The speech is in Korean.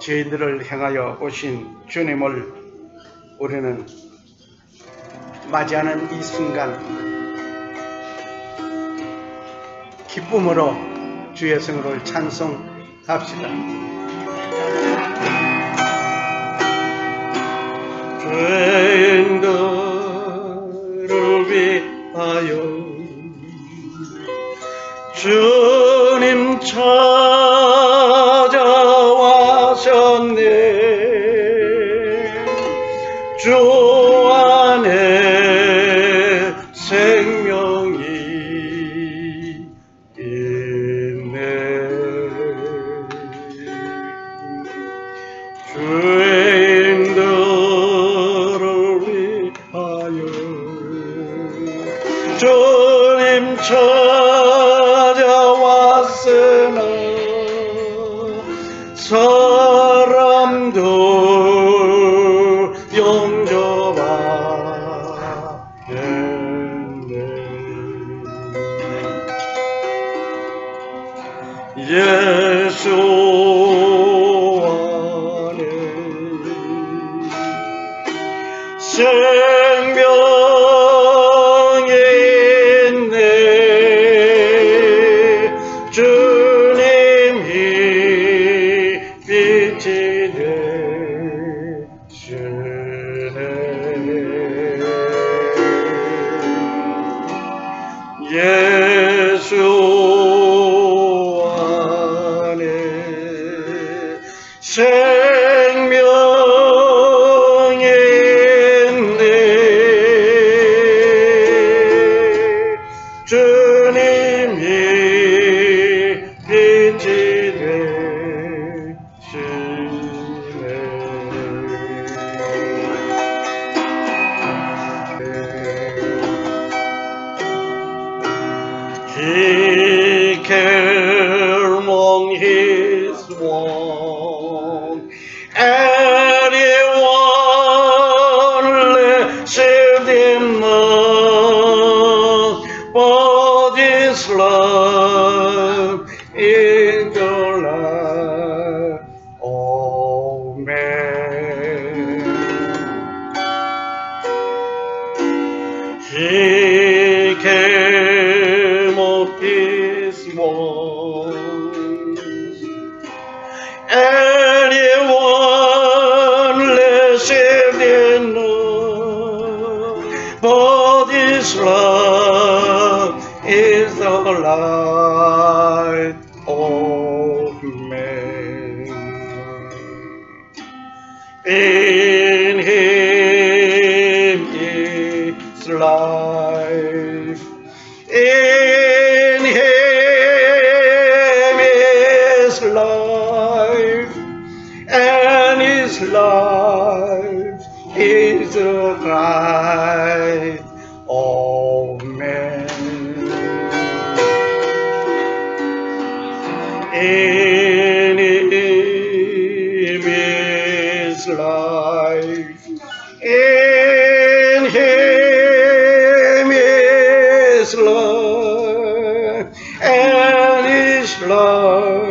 저희들을 향하여 오신 주님을 우리는 맞이하는 이 순간 기쁨으로 주의 성을 찬송합시다. 죄인들을 위하여 주님 찾아와셨네. 주 안에 생명이 있네. 죄인들을 위하여 주님 찾아왔으나 사람도 용접하겠네. 예수 안에 생명이 있네. 주님이 빛이 되시네. 예수 안에 생명이 있네. 주님이 빛이 되시네. He came among his own, anyone received him not, but his love in the life of man. He came of his ones, anyone received him not, but his love is the light of man. In him is life, in him is life, and his life is the light of man. In him is life, in him is life, and his life